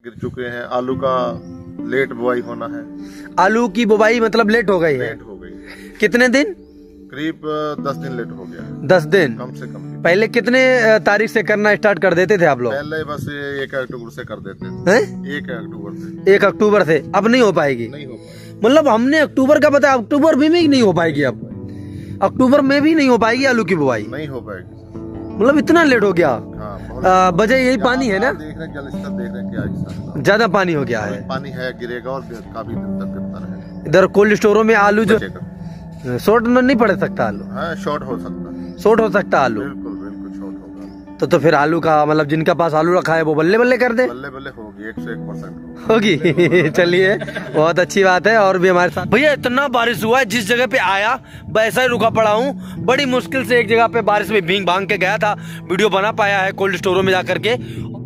गिर चुके हैं। आलू का लेट बुआई होना है। आलू की बुआई मतलब लेट हो गई है। लेट हो गई। कितने दिन? करीब 10 दिन लेट हो गया। 10 दिन कम से कम। पहले कितने तारीख से करना स्टार्ट कर देते थे आप लोग? पहले बस 1 अक्टूबर से कर देते थे। 1 अक्टूबर से। 1 अक्टूबर से। अब नहीं हो पाएगी? नहीं हो पाएगी। मतलब हमने अक्टूबर का बताया, अक्टूबर में नहीं हो पाएगी। अब अक्टूबर में भी नहीं हो पाएगी आलू की बुआई? नहीं हो पाएगी। मतलब इतना लेट हो गया? हाँ, वजह यही पानी है ना? देख रहे जल स्तर देख रहे क्या ज्यादा पानी हो गया है। पानी है, गिरेगा और काफी दिन तक गिरता रहेगा। इधर कोल्ड स्टोरों में आलू जो शॉर्ट नहीं पड़ सकता आलू? हाँ, शॉर्ट हो सकता है। शॉर्ट हो सकता आलू? बिल्कुल बिल्कुल शॉर्ट होगा। तो फिर आलू का मतलब जिनका पास आलू रखा है वो बल्ले बल्ले कर दे। बल्ले बल्ले होगी, 101% होगी। चलिए बहुत अच्छी बात है। और भी हमारे साथ भैया इतना बारिश हुआ है, जिस जगह पे आया वैसा ही रुका पड़ा हूँ। बड़ी मुश्किल से एक जगह पे बारिश में भींग भांग के गया था, वीडियो बना पाया है कोल्ड स्टोरों में जाकर के।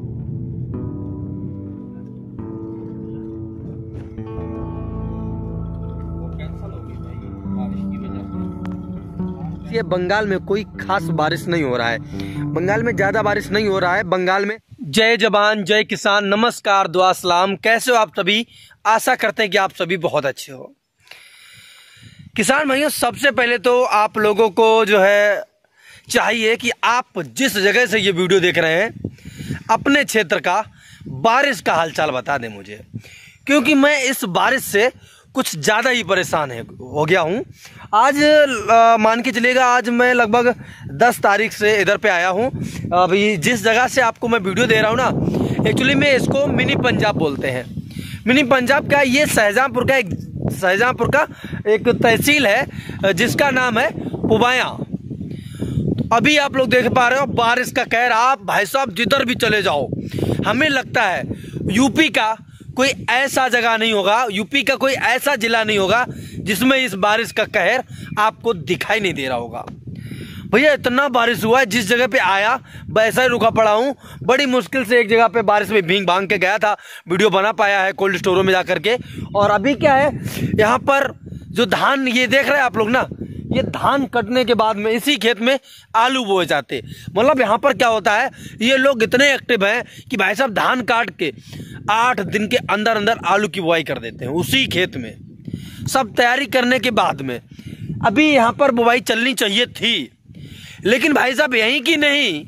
ये बंगाल में कोई खास बारिश नहीं हो रहा है। बंगाल में ज्यादा बारिश नहीं हो रहा है। बंगाल में जय जवान जय किसान, नमस्कार दुआ सलाम। कैसे हो आप सभी? आशा करते हैं कि आप सभी बहुत अच्छे हो। किसान भाइयों, सबसे पहले तो आप लोगों को जो है चाहिए कि आप जिस जगह से ये वीडियो देख रहे हैं अपने क्षेत्र का बारिश का हालचाल बता दें मुझे, क्योंकि मैं इस बारिश से कुछ ज़्यादा ही परेशान हो गया हूँ। आज मान के चलिएगा, आज मैं लगभग 10 तारीख से इधर पे आया हूँ। अभी जिस जगह से आपको मैं वीडियो दे रहा हूँ ना, एक्चुअली में इसको मिनी पंजाब बोलते हैं। मिनी पंजाब क्या, ये शाहजहांपुर का एक तहसील है जिसका नाम है पुबाया। अभी आप लोग देख पा रहे हो बारिश का कहर। आप भाई साहब जिधर भी चले जाओ, हमें लगता है यूपी का कोई ऐसा जगह नहीं होगा, यूपी का कोई ऐसा जिला नहीं होगा जिसमें इस बारिश का कहर आपको दिखाई नहीं दे रहा होगा। भैया इतना बारिश हुआ है, जिस जगह पे आया वैसा ही रुका पड़ा हूँ। बड़ी मुश्किल से एक जगह पे बारिश में भींग भांग के गया था, वीडियो बना पाया है कोल्ड स्टोरों में जाकर के। और अभी क्या है, यहाँ पर जो धान ये देख रहे हैं आप लोग ना, ये धान कटने के बाद में इसी खेत में आलू बोए जाते। मतलब यहाँ पर क्या होता है, ये लोग इतने एक्टिव हैं कि भाई साहब धान काट के 8 दिन के अंदर अंदर आलू की बुआई कर देते हैं उसी खेत में। सब तैयारी करने के बाद में अभी यहाँ पर बुआई चलनी चाहिए थी, लेकिन भाई साहब यहीं की नहीं,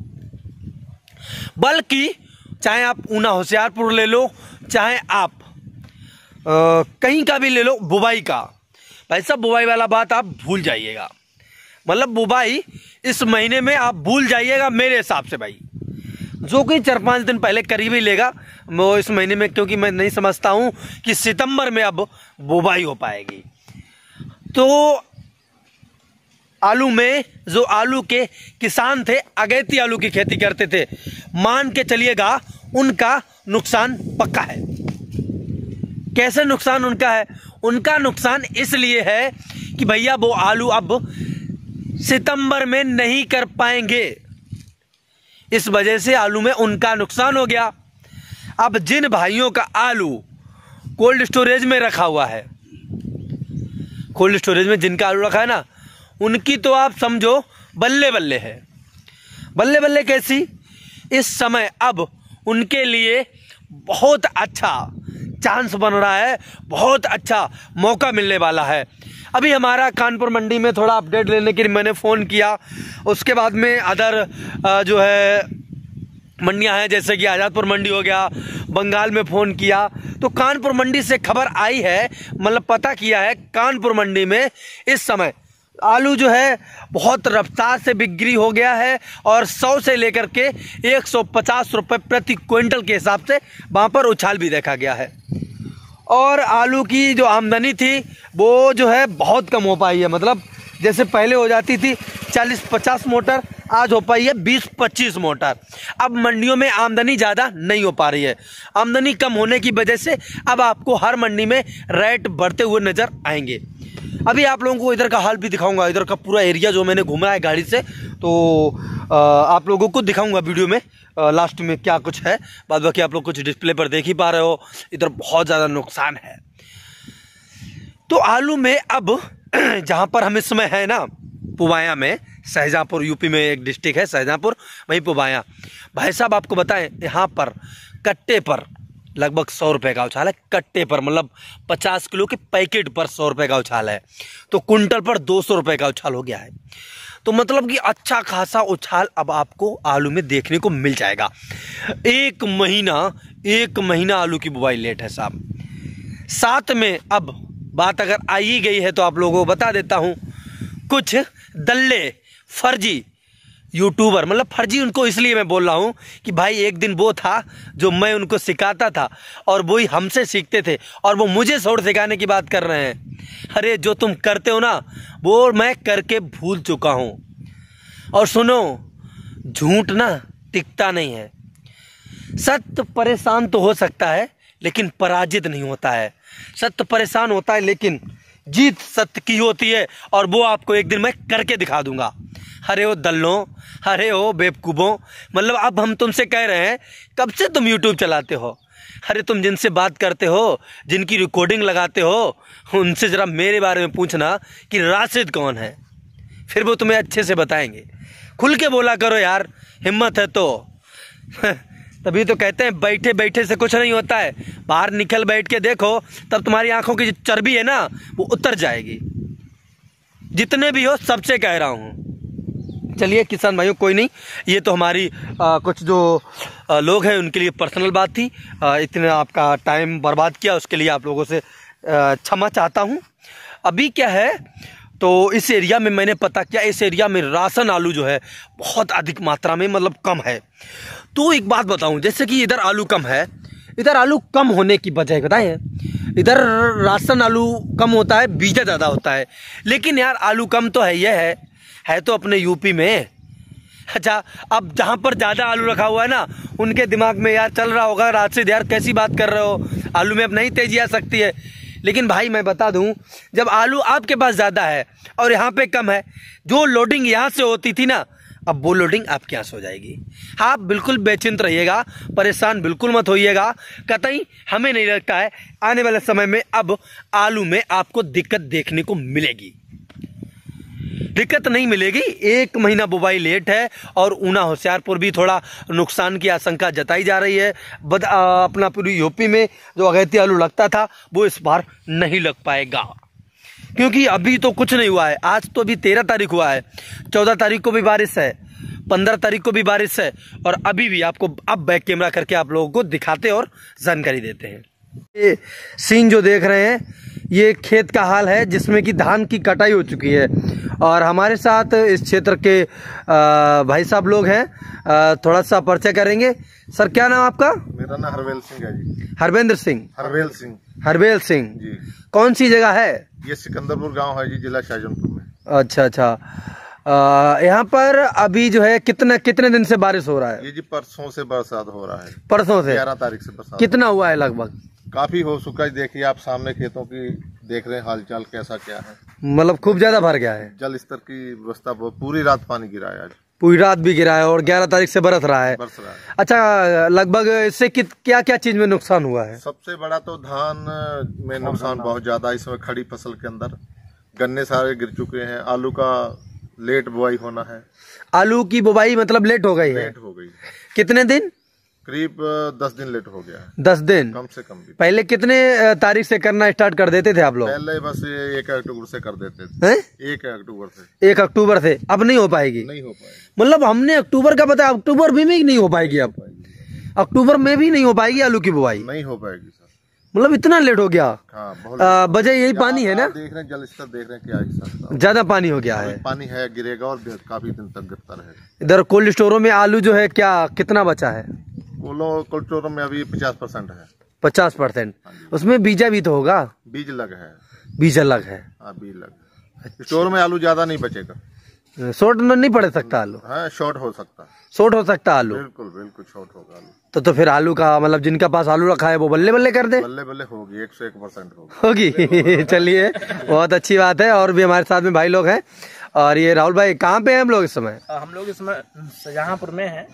बल्कि चाहे आप ऊना होशियारपुर ले लो, चाहे आप कहीं का भी ले लो, बुआई का भाई साहब बुआई वाला बात आप भूल जाइएगा। मतलब बुआई इस महीने में आप भूल जाइएगा मेरे हिसाब से। भाई जो कोई 4-5 दिन पहले करीब ही लेगा वो इस महीने में, क्योंकि मैं नहीं समझता हूं कि सितंबर में अब बुआई हो पाएगी। तो आलू में जो आलू के किसान थे, अगेती आलू की खेती करते थे, मान के चलिएगा उनका नुकसान पक्का है। कैसे नुकसान उनका है? उनका नुकसान इसलिए है कि भैया वो आलू अब सितंबर में नहीं कर पाएंगे। इस वजह से आलू में उनका नुकसान हो गया। अब जिन भाइयों का आलू कोल्ड स्टोरेज में रखा हुआ है, कोल्ड स्टोरेज में जिनका आलू रखा है ना, उनकी तो आप समझो बल्ले बल्ले है। बल्ले बल्ले कैसी? इस समय अब उनके लिए बहुत अच्छा चांस बन रहा है, बहुत अच्छा मौका मिलने वाला है। अभी हमारा कानपुर मंडी में थोड़ा अपडेट लेने के लिए मैंने फ़ोन किया। उसके बाद में अदर जो है मंडियां हैं, जैसे कि आज़ादपुर मंडी हो गया, बंगाल में फ़ोन किया तो कानपुर मंडी से खबर आई है, मतलब पता किया है, कानपुर मंडी में इस समय आलू जो है बहुत रफ्तार से बिक्री हो गया है और 100 से लेकर के 150 रुपये प्रति क्विंटल के हिसाब से वहाँ पर उछाल भी देखा गया है। और आलू की जो आमदनी थी वो जो है बहुत कम हो पाई है। मतलब जैसे पहले हो जाती थी 40-50 मोटर, आज हो पाई है 20-25 मोटर। अब मंडियों में आमदनी ज़्यादा नहीं हो पा रही है। आमदनी कम होने की वजह से अब आपको हर मंडी में रेट बढ़ते हुए नज़र आएंगे। अभी आप लोगों को इधर का हाल भी दिखाऊंगा, इधर का पूरा एरिया जो मैंने घूमा है गाड़ी से, तो आप लोगों को दिखाऊंगा वीडियो में लास्ट में क्या कुछ है। बाद बाकी आप लोग कुछ डिस्प्ले पर देख ही पा रहे हो, इधर बहुत ज़्यादा नुकसान है। तो आलू में अब जहाँ पर हम इस समय है ना, पुबाया में, शाहजहांपुर यूपी में एक डिस्ट्रिक्ट है शाहजहांपुर, वहीं पुबाया। भाई साहब आपको बताएं, यहाँ पर कट्टे पर लगभग 100 रुपए का उछाल है कट्टे पर, मतलब 50 किलो के पैकेट पर 100 रुपए का उछाल है, तो कुंटल पर 200 रुपए का उछाल हो गया है। तो मतलब कि अच्छा खासा उछाल अब आपको आलू में देखने को मिल जाएगा। एक महीना आलू की बुवाई लेट है साहब। साथ में अब बात अगर आ ही गई है तो आप लोगों को बता देता हूं, कुछ दल्ले फर्जी यूट्यूबर, मतलब फर्जी उनको इसलिए मैं बोल रहा हूं कि भाई एक दिन वो था जो मैं उनको सिखाता था और वही हमसे सीखते थे और वो मुझे शॉर्ट सिखाने की बात कर रहे हैं। अरे जो तुम करते हो ना वो मैं करके भूल चुका हूं। और सुनो, झूठ ना टिकता नहीं है। सत्य परेशान तो हो सकता है लेकिन पराजित नहीं होता है। सत्य परेशान होता है लेकिन जीत सत्य की होती है, और वो आपको एक दिन मैं करके दिखा दूंगा। अरे ओ दल्लों, अरे ओ बेवकूफों, मतलब अब हम तुमसे कह रहे हैं कब से तुम यूट्यूब चलाते हो? अरे तुम जिनसे बात करते हो, जिनकी रिकॉर्डिंग लगाते हो, उनसे जरा मेरे बारे में पूछना कि राशिद कौन है, फिर वो तुम्हें अच्छे से बताएंगे। खुल के बोला करो यार, हिम्मत है तो। तभी तो कहते हैं बैठे बैठे से कुछ नहीं होता है, बाहर निकल बैठ के देखो, तब तुम्हारी आंखों की जो चर्बी है ना वो उतर जाएगी। जितने भी हो सबसे कह रहा हूँ। चलिए किसान भाइयों, कोई नहीं, ये तो हमारी कुछ जो लोग हैं उनके लिए पर्सनल बात थी। इतना आपका टाइम बर्बाद किया उसके लिए आप लोगों से क्षमा चाहता हूँ। अभी क्या है तो इस एरिया में मैंने पता किया, इस एरिया में राशन आलू जो है बहुत अधिक मात्रा में मतलब कम है। तो एक बात बताऊं, जैसे कि इधर आलू कम है, इधर आलू कम होने की वजह बताएं। इधर राशन आलू कम होता है, बीजा ज़्यादा होता है। लेकिन यार आलू कम तो है, ये है तो अपने यूपी में। अच्छा, अब जहाँ पर ज़्यादा आलू रखा हुआ है ना उनके दिमाग में यार चल रहा होगा राशिद यार कैसी बात कर रहे हो, आलू में अब नहीं तेजी आ सकती है। लेकिन भाई मैं बता दूं, जब आलू आपके पास ज़्यादा है और यहाँ पे कम है, जो लोडिंग यहाँ से होती थी ना अब वो लोडिंग आपके यहाँ से हो जाएगी। आप बिल्कुल बेचिंत रहिएगा, परेशान बिल्कुल मत होइएगा कतई। हमें नहीं लगता है आने वाले समय में अब आलू में आपको दिक्कत देखने को मिलेगी। दिक्कत नहीं मिलेगी। 1 महीना बुवाई लेट है और ऊना होशियारपुर भी थोड़ा नुकसान की आशंका जताई जा रही है। अपना पूरी यूपी में जो अगैती आलू लगता था वो इस बार नहीं लग पाएगा, क्योंकि अभी तो कुछ नहीं हुआ है। आज तो अभी 13 तारीख हुआ है, 14 तारीख को भी बारिश है, 15 तारीख को भी बारिश है, और अभी भी आपको अब बैक कैमरा करके आप लोगों को दिखाते और जानकारी देते हैं। ये सीन जो देख रहे हैं ये खेत का हाल है जिसमें कि धान की कटाई हो चुकी है, और हमारे साथ इस क्षेत्र के भाई साहब लोग हैं। थोड़ा सा परिचय करेंगे। सर क्या नाम आपका? मेरा नाम हरवेल सिंह है जी। हरवेंद्र सिंह? हरवेल सिंह जी। कौन सी जगह है ये? सिकंदरपुर गांव है जी, जिला शाहजहानपुर में। अच्छा अच्छा। यहाँ पर अभी जो है कितने दिन से बारिश हो रहा है? ये जी परसों से बरसात हो रहा है। परसों से? 11 तारीख से बरसात। कितना हुआ है लगभग? काफी हो चुका है। देखिए आप सामने खेतों की देख रहे हैं हालचाल कैसा क्या है। मतलब खूब ज्यादा भर गया है। जल स्तर की व्यवस्था पूरी रात पानी गिरा है। आज पूरी रात भी गिरा है और 11 तारीख से बरस रहा है। अच्छा, लगभग इससे क्या क्या चीज में नुकसान हुआ है? सबसे बड़ा तो धान में नुकसान बहुत ज्यादा। इसमें खड़ी फसल के अंदर गन्ने सारे गिर चुके हैं। आलू का लेट बुआई होना है। आलू की बुवाई मतलब लेट हो गई है? लेट हो गई। कितने दिन? करीब 10 दिन लेट हो गया है। 10 दिन? कम से कम भी। पहले कितने तारीख से करना स्टार्ट कर देते थे आप लोग? पहले बस 1 अक्टूबर से कर देते थे। 1 अक्टूबर से? 1 अक्टूबर से। अब नहीं हो पाएगी? नहीं हो पाएगी। मतलब हमने अक्टूबर का बताया, अक्टूबर भी में नहीं हो पाएगी। अब अक्टूबर में भी नहीं हो पाएगी आलू की बुवाई? नहीं हो पाएगी सर। मतलब इतना लेट हो गया? हाँ, वजह यही पानी है ना? देख रहे हैं जल स्तर देख रहे हैं क्या हिसाब। ज्यादा पानी हो गया है? पानी है, गिरेगा और काफी दिन तक गिरता रहेगा। इधर कोल्ड स्टोरों में आलू जो है क्या कितना बचा है? कोल्ड स्टोरों में अभी 50% है। 50%? उसमें बीजा भी तो होगा? बीज अलग है। बीज अलग है? हाँ, बीज अलग। स्टोर में आलू ज्यादा नहीं बचेगा। शॉर्ट नहीं पड़ सकता आलू? हाँ, शॉर्ट हो सकता। शॉर्ट हो सकता आलू? बिल्कुल बिल्कुल शॉर्ट होगा आलू। तो फिर आलू का मतलब जिनका पास आलू रखा है वो बल्ले बल्ले कर दे? बल्ले बल्ले होगी, 101% होगी। चलिए बहुत अच्छी बात है। और भी हमारे साथ में भाई लोग हैं। और ये राहुल भाई कहाँ पे हैं हम लोग इस समय? हम लोग इस समय शाहजहांपुर में हैं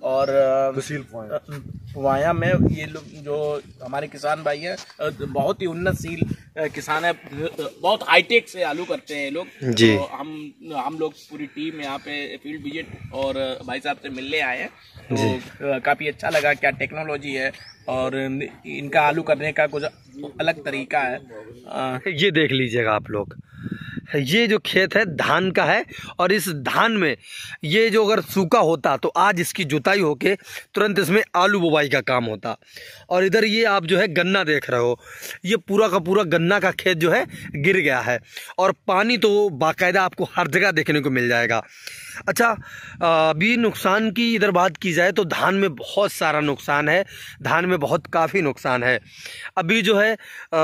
और तहसील वाया में ये लोग जो हमारे किसान भाई हैं बहुत ही उन्नतशील किसान है, बहुत हाईटेक से आलू करते हैं ये लोग जी। तो हम लोग पूरी टीम यहाँ पे फील्ड विजिट और भाई साहब से मिलने आए हैं, तो काफ़ी अच्छा लगा क्या टेक्नोलॉजी है और इनका आलू करने का कुछ अलग तरीका है। ये देख लीजिएगा आप लोग, ये जो खेत है धान का है और इस धान में ये जो अगर सूखा होता तो आज इसकी जुताई होके तुरंत इसमें आलू बुवाई का काम होता। और इधर ये आप जो है गन्ना देख रहे हो, ये पूरा का पूरा गन्ना का खेत जो है गिर गया है और पानी तो बाकायदा आपको हर जगह देखने को मिल जाएगा। अच्छा, अभी नुकसान की इधर बात की जाए तो धान में बहुत सारा नुकसान है, धान में बहुत काफ़ी नुकसान है। अभी जो है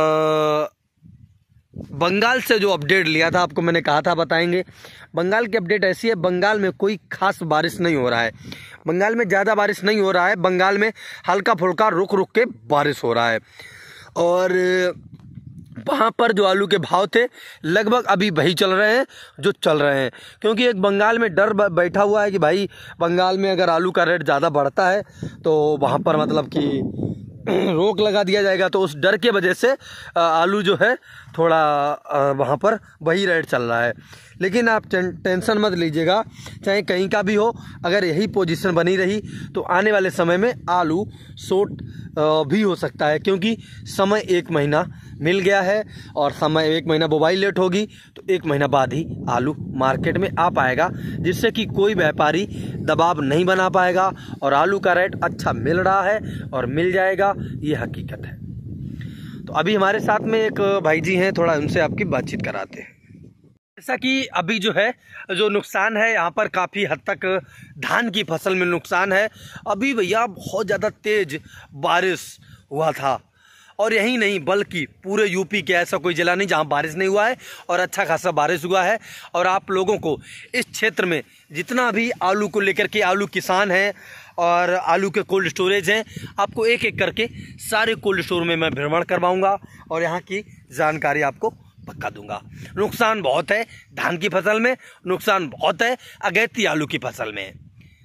बंगाल से जो अपडेट लिया था आपको, मैंने कहा था बताएंगे। बंगाल की अपडेट ऐसी है, बंगाल में कोई खास बारिश नहीं हो रहा है, बंगाल में ज़्यादा बारिश नहीं हो रहा है, बंगाल में हल्का फुल्का रुक रुक के बारिश हो रहा है। और वहाँ पर जो आलू के भाव थे लगभग अभी वही चल रहे हैं जो चल रहे हैं, क्योंकि एक बंगाल में डर बैठा हुआ है कि भाई बंगाल में अगर आलू का रेट ज़्यादा बढ़ता है तो वहाँ पर मतलब कि रोक लगा दिया जाएगा, तो उस डर के वजह से आलू जो है थोड़ा वहाँ पर वही रेट चल रहा है। लेकिन आप टेंशन मत लीजिएगा, चाहे कहीं का भी हो, अगर यही पोजीशन बनी रही तो आने वाले समय में आलू शॉर्ट भी हो सकता है, क्योंकि समय 1 महीना मिल गया है और समय 1 महीना बुवाई लेट होगी तो 1 महीना बाद ही आलू मार्केट में आ पाएगा, जिससे कि कोई व्यापारी दबाव नहीं बना पाएगा और आलू का रेट अच्छा मिल रहा है और मिल जाएगा, ये हकीकत है। तो अभी हमारे साथ में एक भाई जी हैं, थोड़ा उनसे आपकी बातचीत कराते हैं। जैसा कि अभी जो है जो नुकसान है यहाँ पर काफ़ी हद तक धान की फसल में नुकसान है। अभी भैया बहुत ज़्यादा तेज बारिश हुआ था और यही नहीं बल्कि पूरे यूपी के ऐसा कोई जिला नहीं जहाँ बारिश नहीं हुआ है और अच्छा खासा बारिश हुआ है। और आप लोगों को इस क्षेत्र में जितना भी आलू को लेकर के आलू किसान हैं और आलू के कोल्ड स्टोरेज हैं, आपको एक एक करके सारे कोल्ड स्टोर में मैं भ्रमण करवाऊँगा और यहाँ की जानकारी आपको पक्का दूंगा। नुकसान बहुत है धान की फसल में, नुकसान बहुत है अगैती आलू की फसल में।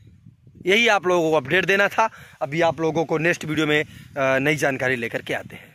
यही आप लोगों को अपडेट देना था। अभी आप लोगों को नेक्स्ट वीडियो में नई जानकारी लेकर के आते हैं।